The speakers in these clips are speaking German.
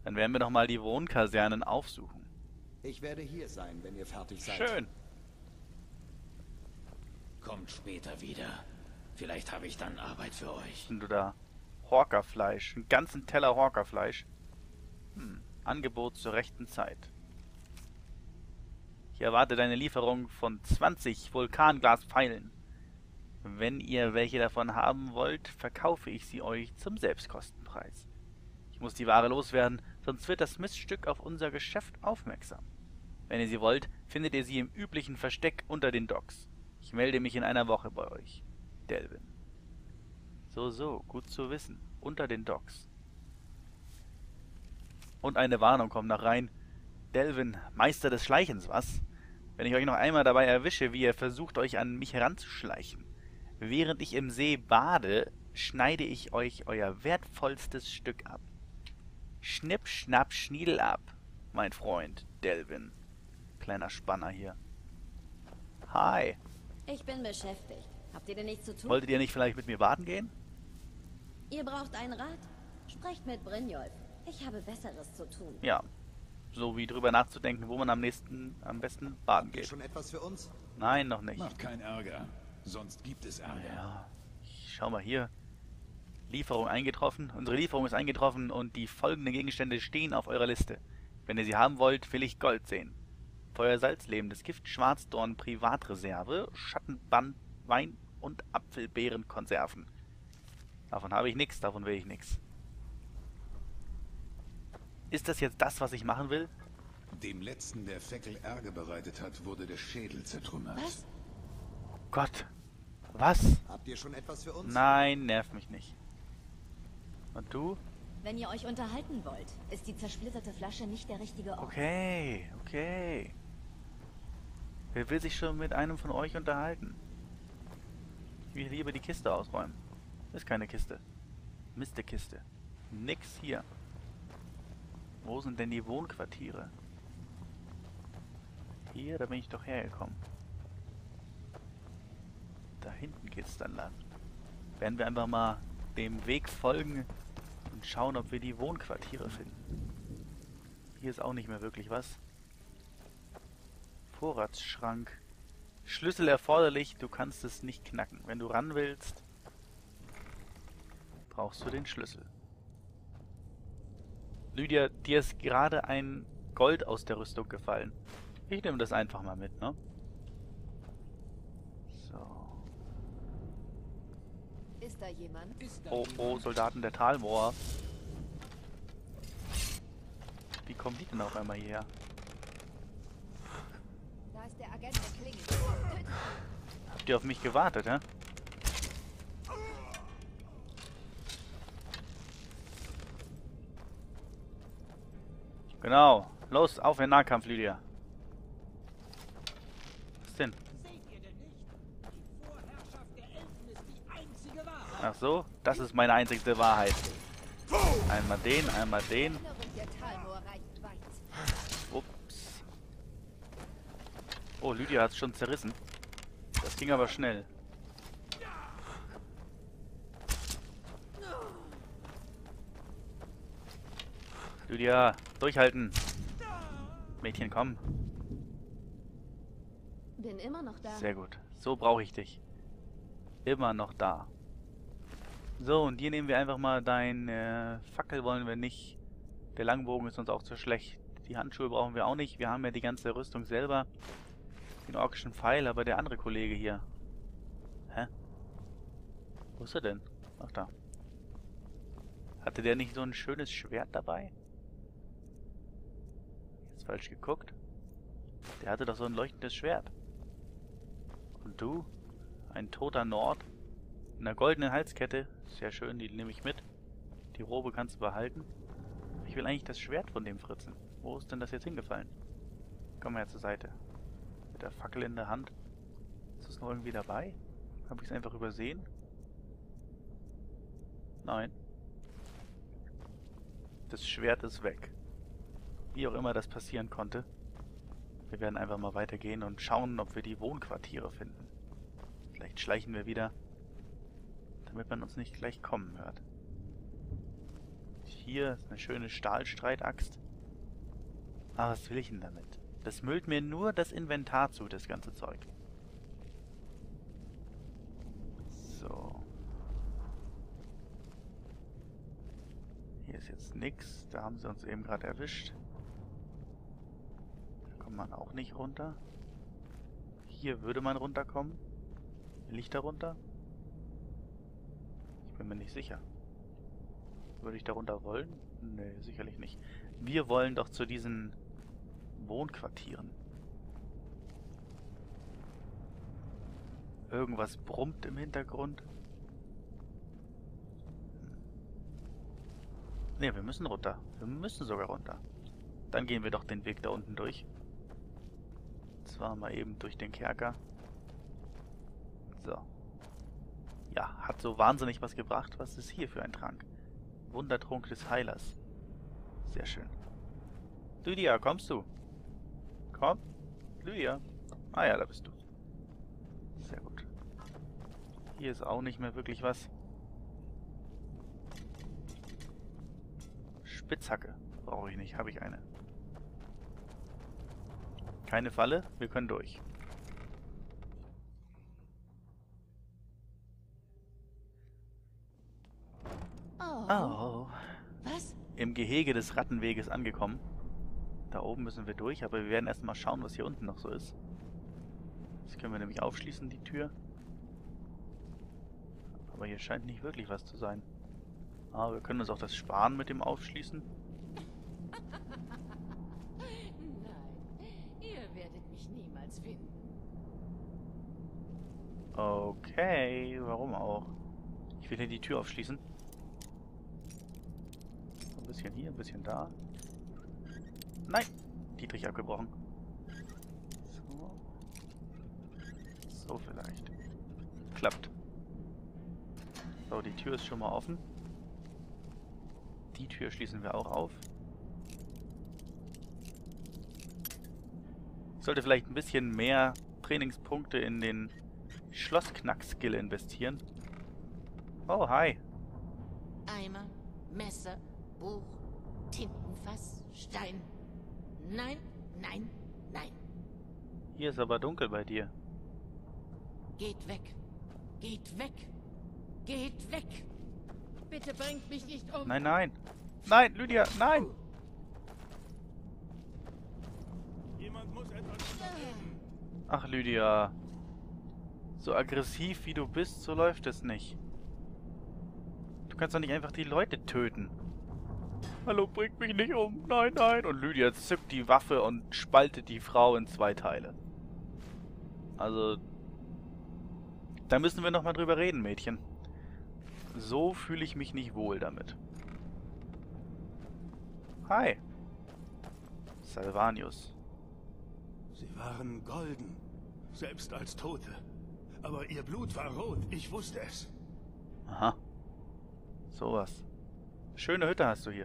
Dann werden wir doch mal die Wohnkasernen aufsuchen. Ich werde hier sein, wenn ihr fertig seid. Schön. Kommt später wieder. Vielleicht habe ich dann Arbeit für euch. Und du da? Horkerfleisch. Einen ganzen Teller Horkerfleisch. Angebot zur rechten Zeit. Ich erwarte deine Lieferung von 20 Vulkanglaspfeilen. Wenn ihr welche davon haben wollt, verkaufe ich sie euch zum Selbstkostenpreis. Ich muss die Ware loswerden, sonst wird das Miststück auf unser Geschäft aufmerksam. Wenn ihr sie wollt, findet ihr sie im üblichen Versteck unter den Docks. Ich melde mich in einer Woche bei euch. Delvin. So, gut zu wissen. Unter den Docks. Und eine Warnung kommt noch rein. Delvin, Meister des Schleichens, was? Wenn ich euch noch einmal dabei erwische, wie ihr versucht, euch an mich heranzuschleichen. Während ich im See bade, schneide ich euch euer wertvollstes Stück ab. Schnipp, schnapp, schniedel ab, mein Freund Delvin. Kleiner Spanner hier. Hi. Ich bin beschäftigt. Habt ihr denn nichts zu tun? Wolltet ihr nicht vielleicht mit mir baden gehen? Ihr braucht einen Rat? Sprecht mit Brynjolf. Ich habe Besseres zu tun. Ja. So wie drüber nachzudenken, wo man am besten baden Habt ihr geht. schon etwas für uns? Nein, noch nicht. Macht keinen Ärger. Sonst gibt es Ärger. Ja, schau mal hier. Lieferung eingetroffen. Unsere Lieferung ist eingetroffen und die folgenden Gegenstände stehen auf eurer Liste. Wenn ihr sie haben wollt, will ich Gold sehen. Feuersalz, lebendes Gift, Schwarzdorn, Privatreserve, Schattenband, Wein und Apfelbeerenkonserven. Davon habe ich nichts, davon will ich nichts. Ist das jetzt das, was ich machen will? Dem letzten, der Feckel Ärger bereitet hat, wurde der Schädel zertrümmert. Was? Gott. Was? Habt ihr schon etwas für uns? Nein, nerv mich nicht. Und du? Wenn ihr euch unterhalten wollt, ist die zersplitterte Flasche nicht der richtige Ort. Okay. Wer will sich schon mit einem von euch unterhalten? Ich will lieber die Kiste ausräumen. Ist keine Kiste. Kiste. Nix hier. Wo sind denn die Wohnquartiere? Hier, da bin ich doch hergekommen. Da hinten geht's dann lang. Werden wir einfach mal dem Weg folgen und schauen, ob wir die Wohnquartiere finden. Hier ist auch nicht mehr wirklich was. Vorratsschrank. Schlüssel erforderlich, du kannst es nicht knacken. Wenn du ran willst, brauchst du den Schlüssel. Lydia, dir ist gerade ein Gold aus der Rüstung gefallen. Ich nehme das einfach mal mit, ne? So. Ist da jemand? Oh, Soldaten der Talmoor. Wie kommen die denn auf einmal hierher? Da ist der Agent der Klinge. Habt ihr auf mich gewartet, hä? Genau. Los, auf in den Nahkampf, Lydia. Was denn? Ach so, das ist meine einzigste Wahrheit. Einmal den, einmal den. Der Talmoor reicht weit. Ups. Oh, Lydia hat es schon zerrissen. Das ging aber schnell. Lydia, durchhalten. Mädchen, komm. Bin immer noch da. Sehr gut. So brauche ich dich. Immer noch da. So, und hier nehmen wir einfach mal deine Fackel wollen wir nicht. Der Langbogen ist uns auch zu schlecht. Die Handschuhe brauchen wir auch nicht. Wir haben ja die ganze Rüstung selber. Den orkischen Pfeil, aber der andere Kollege hier. Hä? Wo ist er denn? Ach da. Hatte der nicht so ein schönes Schwert dabei? Jetzt falsch geguckt. Der hatte doch so ein leuchtendes Schwert. Und du? Ein toter Nord? In einer goldenen Halskette. Sehr schön, die nehme ich mit. Die Robe kannst du behalten. Ich will eigentlich das Schwert von dem Fritzen. Wo ist denn das jetzt hingefallen? Komm mal her zur Seite. Mit der Fackel in der Hand. Ist das noch irgendwie dabei? Habe ich es einfach übersehen? Nein. Das Schwert ist weg. Wie auch immer das passieren konnte. Wir werden einfach mal weitergehen und schauen, ob wir die Wohnquartiere finden. Vielleicht schleichen wir wieder, damit man uns nicht gleich kommen hört. hier ist eine schöne Stahlstreitaxt. Aber was will ich denn damit? Das müllt mir nur das Inventar zu, das ganze Zeug. So. Hier ist jetzt nichts. Da haben sie uns eben gerade erwischt. Da kommt man auch nicht runter. Hier würde man runterkommen. Will ich da runter? Ich bin mir nicht sicher. Würde ich da runter wollen? Nee, sicherlich nicht. Wir wollen doch zu diesen Wohnquartieren. Irgendwas brummt im Hintergrund. Ne, wir müssen runter. Wir müssen sogar runter. Dann gehen wir doch den Weg da unten durch. Zwar mal eben durch den Kerker. So. Ja, hat so wahnsinnig was gebracht. Was ist hier für ein Trank? Wundertrunk des Heilers. Sehr schön. Lydia, kommst du? Komm. Lydia. Ah ja, da bist du. Sehr gut. Hier ist auch nicht mehr wirklich was. Spitzhacke brauche ich nicht. Habe ich eine. Keine Falle. Wir können durch. Oh. Was? Im Gehege des Rattenweges angekommen. Da oben müssen wir durch, aber wir werden erstmal schauen, was hier unten noch so ist. Das können wir nämlich aufschließen, die Tür. Aber hier scheint nicht wirklich was zu sein. Aber wir können uns auch das sparen mit dem Aufschließen. Nein, ihr werdet mich niemals finden. Okay, warum auch? Ich will hier die Tür aufschließen. Ein bisschen hier, ein bisschen da. Nein! Dietrich abgebrochen. So. So vielleicht. Klappt. So, die Tür ist schon mal offen. Die Tür schließen wir auch auf. Ich sollte vielleicht ein bisschen mehr Trainingspunkte in den Schlossknack-Skill investieren. Oh, hi. Eimer, Messer, Buch, Tintenfass, Stein. Nein, nein, nein. Hier ist aber dunkel bei dir. Geht weg. Geht weg. Geht weg. Bitte bringt mich nicht um. Nein, nein. Nein, Lydia, nein! Jemand muss etwas unternehmen. Ach, Lydia. So aggressiv wie du bist, so läuft es nicht. Du kannst doch nicht einfach die Leute töten. Hallo, bringt mich nicht um. Nein, nein. Und Lydia zückt die Waffe und spaltet die Frau in 2 Teile. Also, da müssen wir nochmal drüber reden, Mädchen. So fühle ich mich nicht wohl damit. Hi. Salvanius. Sie waren golden, selbst als Tote. Aber ihr Blut war rot, ich wusste es. Aha. Sowas. Schöne Hütte hast du hier.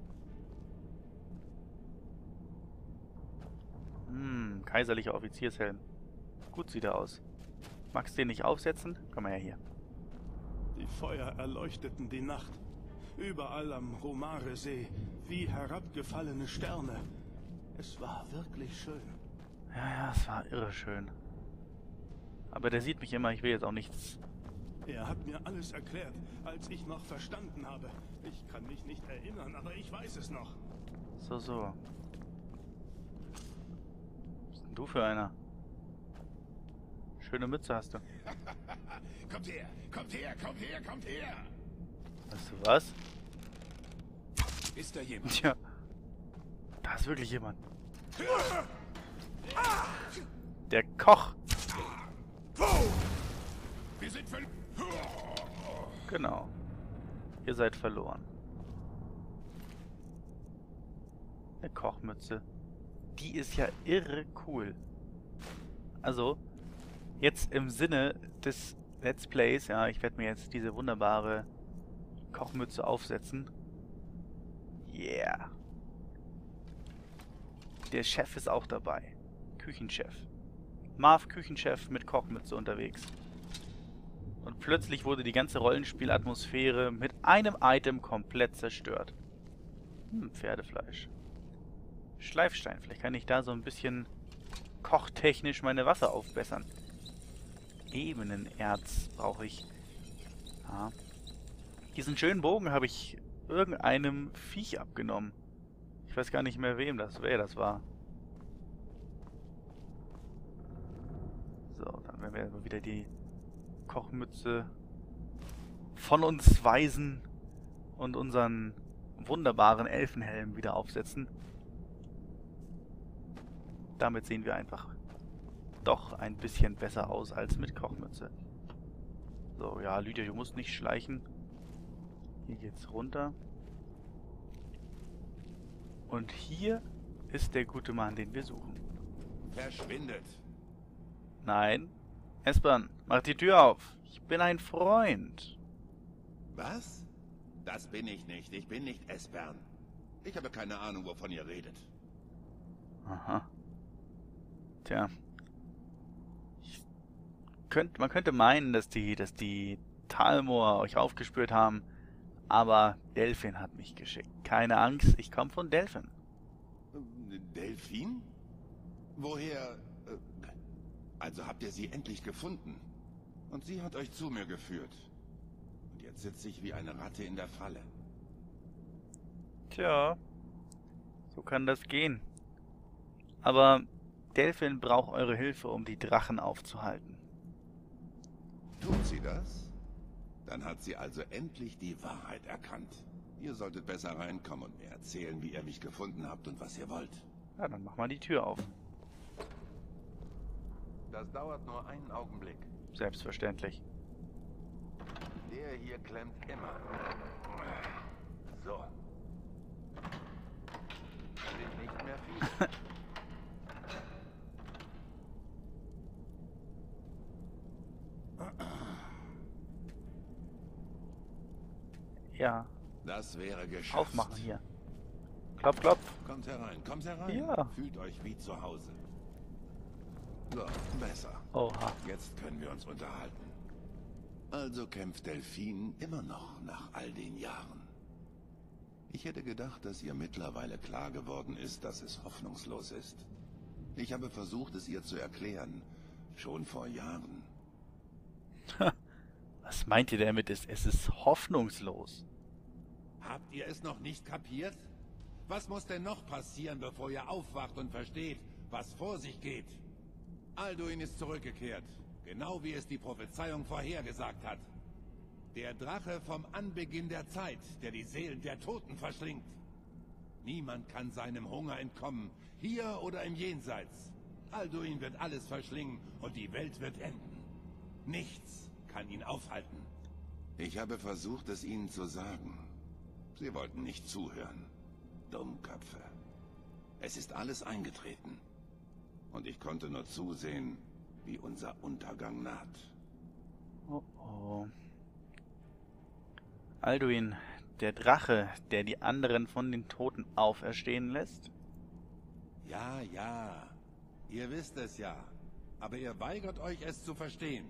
Kaiserlicher Offiziershelm. Gut sieht er aus. Magst du den nicht aufsetzen? Komm mal her hier. Die Feuer erleuchteten die Nacht. Überall am Romare-See, wie herabgefallene Sterne. Es war wirklich schön. Ja, es war irre schön. Aber der sieht mich immer, ich will jetzt auch nichts. Er hat mir alles erklärt, als ich noch verstanden habe. Ich kann mich nicht erinnern, aber ich weiß es noch. So. Was bist denn du für einer? Schöne Mütze hast du. Kommt her, kommt her, kommt her, kommt her! Weißt du was? Ist da jemand? Tja. Da ist wirklich jemand. Der Koch. Wir sind Genau. Ihr seid verloren. Eine Kochmütze. Die ist ja irre cool. Also, jetzt im Sinne des Let's Plays, ja, ich werde mir jetzt diese wunderbare Kochmütze aufsetzen. Yeah. Der Chef ist auch dabei. Küchenchef. Marv Küchenchef mit Kochmütze unterwegs. Und plötzlich wurde die ganze Rollenspielatmosphäre mit einem Item komplett zerstört. Pferdefleisch. Schleifstein. Vielleicht kann ich da so ein bisschen kochtechnisch meine Wasser aufbessern. Ebenenerz brauche ich. Ja. Diesen schönen Bogen habe ich irgendeinem Viech abgenommen. Ich weiß gar nicht mehr, wer das war. So, dann werden wir wieder die Kochmütze von uns weisen und unseren wunderbaren Elfenhelm wieder aufsetzen. Damit sehen wir einfach doch ein bisschen besser aus als mit Kochmütze. So, ja, Lydia, du musst nicht schleichen. Hier geht's runter. Und hier ist der gute Mann, den wir suchen. Verschwindet. Nein. Esbern, mach die Tür auf. Ich bin ein Freund. Was? Das bin ich nicht. Ich bin nicht Esbern. Ich habe keine Ahnung, wovon ihr redet. Aha. Tja. Man könnte meinen, dass die Talmor euch aufgespürt haben, aber Delphin hat mich geschickt. Keine Angst, ich komme von Delphin. Delphin? Woher? Also habt ihr sie endlich gefunden. Und sie hat euch zu mir geführt. Und jetzt sitze ich wie eine Ratte in der Falle. Tja. So kann das gehen. Aber Delphin braucht eure Hilfe, um die Drachen aufzuhalten. Tut sie das? Dann hat sie also endlich die Wahrheit erkannt. Ihr solltet besser reinkommen und mir erzählen, wie ihr mich gefunden habt und was ihr wollt. Ja, dann mach mal die Tür auf. Das dauert nur einen Augenblick. Selbstverständlich. Der hier klemmt immer. So. Sind nicht mehr viele. Ja. Das wäre geschafft. Aufmachen hier. Klopf, klopf. Kommt herein, kommt herein. Ja. Fühlt euch wie zu Hause. So, besser. Oha. Jetzt können wir uns unterhalten. Also kämpft Delphin immer noch nach all den Jahren. Ich hätte gedacht, dass ihr mittlerweile klar geworden ist, dass es hoffnungslos ist. Ich habe versucht, es ihr zu erklären. Schon vor Jahren. Was meint ihr damit? Es ist hoffnungslos. Habt ihr es noch nicht kapiert? Was muss denn noch passieren, bevor ihr aufwacht und versteht, was vor sich geht? Alduin ist zurückgekehrt, genau wie es die Prophezeiung vorhergesagt hat. Der Drache vom Anbeginn der Zeit, der die Seelen der Toten verschlingt. Niemand kann seinem Hunger entkommen, hier oder im Jenseits. Alduin wird alles verschlingen und die Welt wird enden. Nichts kann ihn aufhalten. Ich habe versucht, es ihnen zu sagen. Sie wollten nicht zuhören. Dummköpfe. Es ist alles eingetreten. Und ich konnte nur zusehen, wie unser Untergang naht. Oh oh. Alduin, der Drache, der die anderen von den Toten auferstehen lässt? Ja, ja. Ihr wisst es ja. Aber ihr weigert euch, es zu verstehen.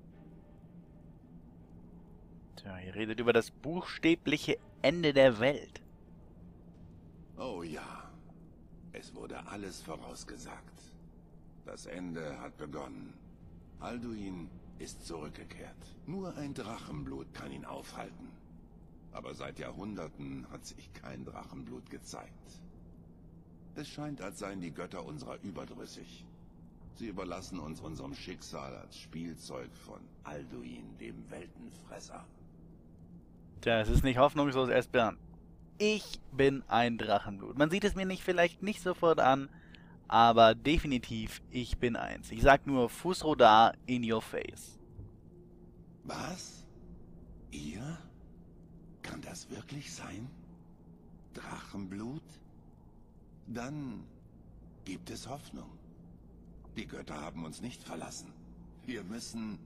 Tja, ihr redet über das buchstäbliche Ende der Welt. Oh ja. Es wurde alles vorausgesagt. Das Ende hat begonnen. Alduin ist zurückgekehrt. Nur ein Drachenblut kann ihn aufhalten. Aber seit Jahrhunderten hat sich kein Drachenblut gezeigt. Es scheint, als seien die Götter unserer überdrüssig. Sie überlassen uns unserem Schicksal als Spielzeug von Alduin, dem Weltenfresser. Tja, es ist nicht hoffnungslos, Esbern. Ich bin ein Drachenblut. Man sieht es mir vielleicht nicht sofort an, aber definitiv, ich bin eins. Ich sag nur Fusrodar in your face. Was? Ihr? Kann das wirklich sein? Drachenblut? Dann gibt es Hoffnung. Die Götter haben uns nicht verlassen. Wir müssen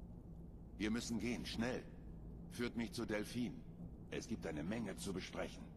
gehen, schnell. Führt mich zu Delphin. Es gibt eine Menge zu besprechen.